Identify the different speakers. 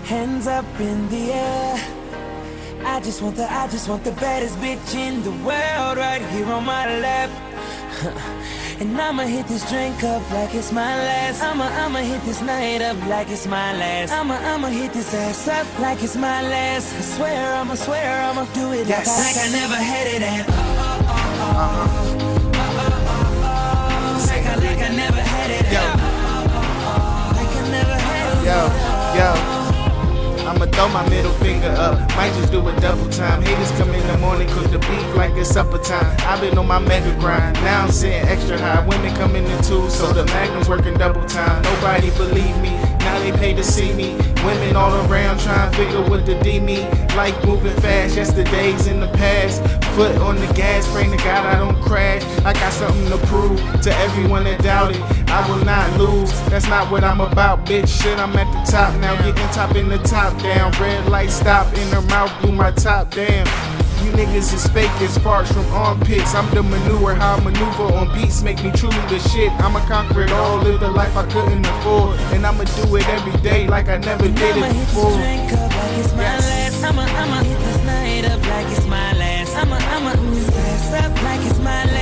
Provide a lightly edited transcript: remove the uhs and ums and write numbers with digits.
Speaker 1: hands up in the air. I just want the baddest bitch in the world right here on my lap. And I'ma hit this drink up like it's my last. I'ma hit this night up like it's my last. I'ma hit this ass up like it's my last. I swear I'ma do it like I never had it at. Like I never had it at. Like I never had it at.
Speaker 2: I'ma throw my middle finger up, might just do a double time. Haters come in the morning, cook the beef like it's supper time. I've been on my mega grind, now I'm sitting extra high. Women come in the tubes, so the Magnum's working double time. Nobody believe me, now they pay to see me. Women all around trying to figure what the D mean. Life moving fast, yesterday's in the past. Foot on the gas, praying to God I don't crash. I got something to prove to everyone that doubted. I will not lose, that's not what I'm about, bitch. Shit, I'm at the top now, getting top in the top down. Red light stop, in her mouth blew my top down. You niggas is fake as farts from armpits. I'm the manure, how I maneuver on beats make me truly the shit. I'ma conquer it all, live the life I couldn't afford. And I'ma do it every day like I never did it before.
Speaker 1: I'ma hit this night up like it's my last. I'ma hit this ass up like it's my last.